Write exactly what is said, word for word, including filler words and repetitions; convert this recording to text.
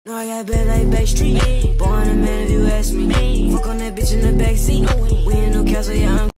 No, I got bad like Backstreet. Born a man if you ask me. Fuck on that bitch in the backseat. We in no castle, yeah, I'm